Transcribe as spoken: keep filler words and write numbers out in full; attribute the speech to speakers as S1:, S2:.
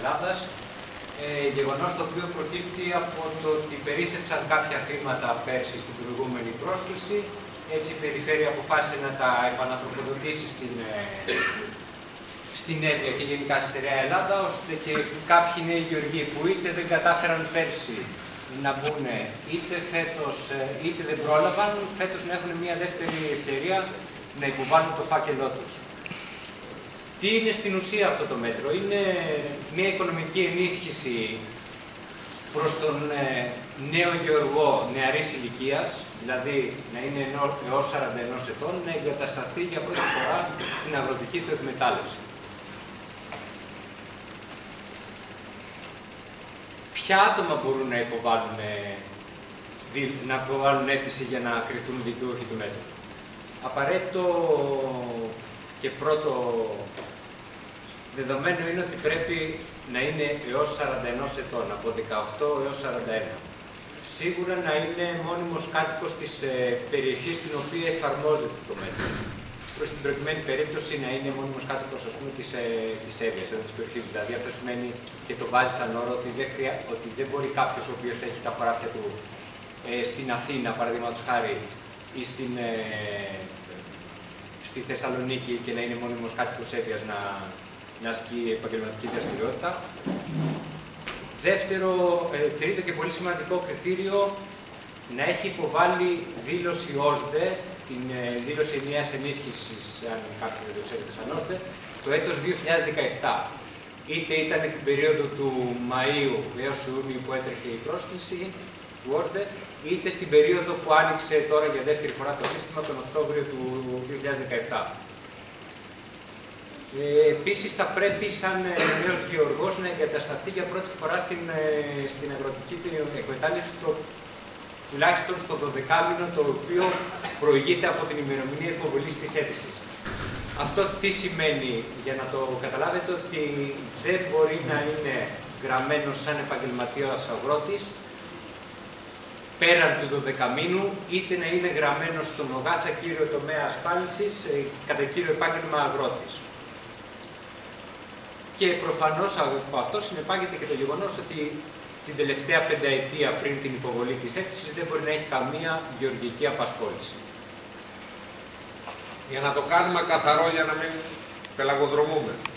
S1: Ελλάδας. Ε, γεγονός το οποίο προκύπτει από το ότι περίσσεψαν κάποια χρήματα πέρσι στην προηγούμενη πρόσκληση. Έτσι η Περιφέρεια αποφάσισε να τα επανατροφοδοτήσει στην, ε, στην Εύβοια και γενικά στη Στερεά Ελλάδα, ώστε και κάποιοι νέοι γεωργοί που είτε δεν κατάφεραν πέρσι να μπουν, είτε φέτος, είτε δεν πρόλαβαν, φέτος να έχουν μια δεύτερη ευκαιρία να υποβάλουν το φάκελό τους. Τι είναι στην ουσία αυτό το μέτρο? Είναι μια οικονομική ενίσχυση προς τον νέο γεωργό νεαρής ηλικίας, δηλαδή να είναι έως σαράντα ένα ετών, να εγκατασταθεί για πρώτη φορά στην αγροτική του εκμετάλλευση. Ποια άτομα μπορούν να υποβάλουν, να υποβάλουν αίτηση για να κριθούν δικαιούχοι του μέτρου? Απαραίτητο και πρώτο δεδομένο είναι ότι πρέπει να είναι έως σαράντα ένα ετών, από δεκαοκτώ έως σαράντα ένα. Σίγουρα να είναι μόνιμος κάτοικος της ε, περιοχής στην οποία εφαρμόζεται το μέτρο. Προς την προκειμένη περίπτωση να είναι μόνιμος κάτοικος, ας πούμε, της, ε, της Εύβοιας, εδώ της περιοχής. Δηλαδή αυτό σημαίνει και το βάζει σαν όρο ότι δεν, χρειά, ότι δεν μπορεί κάποιος ο οποίος έχει τα χωράφια του ε, στην Αθήνα, παραδείγματος χάρη, ή στην, ε, στη Θεσσαλονίκη και να είναι μόνιμος κάτοικος Εύβοιας να, να ασκεί επαγγελματική δραστηριότητα. Δεύτερο, ε, τρίτο και πολύ σημαντικό κριτήριο, να έχει υποβάλει δήλωση ΩΣΔΕ, την ε, δήλωση ενιαίας ενίσχυσης, αν κάποιοι δεν το ξέρετε σαν ΩΣΔΕ, το έτος δύο χιλιάδες δεκαεπτά. Είτε ήταν την περίοδο του Μαΐου έως Ιούνιου που έτρεχε η πρόσκληση του ΩΣΔΕ, είτε στην περίοδο που άνοιξε τώρα για δεύτερη φορά το σύστημα τον Οκτώβριο του δύο χιλιάδες δεκαεπτά. Ε, επίσης, θα πρέπει σαν ε, νέος γεωργός να εγκατασταθεί για πρώτη φορά στην, ε, στην αγροτική εκμετάλλευση, το, τουλάχιστον στο δωδεκάμηνο, το οποίο προηγείται από την ημερομηνία υποβολής της αίτησης. Αυτό τι σημαίνει, για να το καταλάβετε, ότι δεν μπορεί να είναι γραμμένος σαν επαγγελματίας αγρότης πέραν του δωδεκαμήνου, είτε να είναι γραμμένος στον ΟΓΑΣΑ κύριο τομέα ασφάλισης, ε, κατά κύριο επάγγελμα αγρότης. Και προφανώς από αυτό συνεπάγεται και το γεγονός ότι την τελευταία πενταετία πριν την υποβολή της αίτησης δεν μπορεί να έχει καμία γεωργική απασχόληση.
S2: Για να το κάνουμε καθαρό, για να μην πελαγοδρομούμε.